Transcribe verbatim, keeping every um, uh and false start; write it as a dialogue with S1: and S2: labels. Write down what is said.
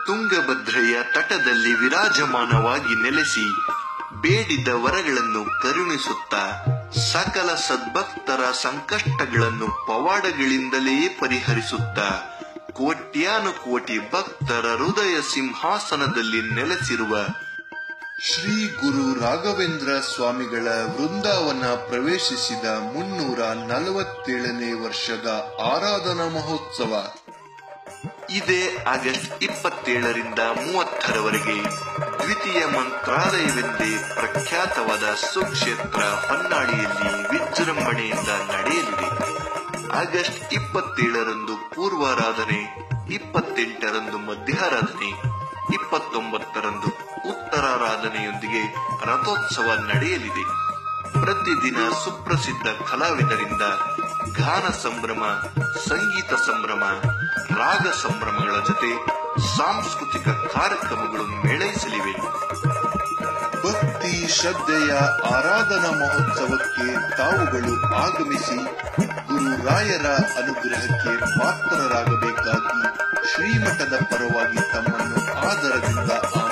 S1: ತುಂಗಭದ್ರೆಯ ತಟದಲ್ಲಿ ವಿರಾಜಮಾನವಾಗಿ ನೆಲೆಸಿ ಬೇಡಿದ ವರಗಳನ್ನು ಕರುಣಿಸುತ್ತಾ ಸಕಲ ಸದ್ಭಕ್ತರ ಸಂಕಷ್ಟಗಳನ್ನು ಪವಾಡಗಳಿಂದಲೇ ಪರಿಹರಿಸುತ್ತಾ ಕೋಟ್ಯಾನುಕೋಟಿ ಭಕ್ತರ ಹೃದಯ ಸಿಂಹಾಸನದಲ್ಲಿ ನೆಲೆಸಿರುವ ಶ್ರೀ ಗುರು ರಾಘವೇಂದ್ರ ಸ್ವಾಮಿಗಳ ವೃಂದಾವನ ಪ್ರವೇಶಿಸಿದ ಮುನ್ನೂರ ನಲವತ್ತೇಳನೇ ವರ್ಷದ ಆರಾಧನಾ ಮಹೋತ್ಸವ ಇದೇ ಆಗಸ್ಟ್ ಇಪ್ಪತ್ತೇಳರಿಂದ ಮೂವತ್ತರವರೆಗೆ ದ್ವಿತೀಯ ಮಂತ್ರಾಲಯವೆಂದೇ ಪ್ರಖ್ಯಾತವಾದ ಸುಕ್ಷೇತ್ರ ಹೊನ್ನಾಳಿಯಲ್ಲಿ ವಿಜೃಂಭಣೆಯಿಂದ ನಡೆಯಲಿದೆ. ಆಗಸ್ಟ್ ಇಪ್ಪತ್ತೇಳರಂದು ಪೂರ್ವಾರಾಧನೆ, ಇಪ್ಪತ್ತೆಂಟರಂದು ಮಧ್ಯಾರಾಧನೆ, ಇಪ್ಪತ್ತೊಂಬತ್ತರಂದು ಉತ್ತರಾರಾಧನೆಯೊಂದಿಗೆ ರಥೋತ್ಸವ ನಡೆಯಲಿದೆ. ಪ್ರತಿದಿನ ಸುಪ್ರಸಿದ್ಧ ಕಲಾವಿದರಿಂದ ಗಾನ ಸಂಭ್ರಮ, ಸಂಗೀತ ಸಂಭ್ರಮ, ರಾಗ ಸಂಭ್ರಮಗಳ ಜೊತೆ ಸಾಂಸ್ಕೃತಿಕ ಕಾರ್ಯಕ್ರಮಗಳು ಮೇಳೈಸಲಿವೆ. ಭಕ್ತಿ ಶ್ರದ್ಧೆಯ ಆರಾಧನಾ ಮಹೋತ್ಸವಕ್ಕೆ ತಾವುಗಳು ಆಗಮಿಸಿ ಗುರು ರಾಯರ ಅನುಗ್ರಹಕ್ಕೆ ಪಾತ್ರರಾಗಬೇಕಾಗಿ ಶ್ರೀಮಠದ ಪರವಾಗಿ ತಮ್ಮನ್ನು ಆದರದಿಂದ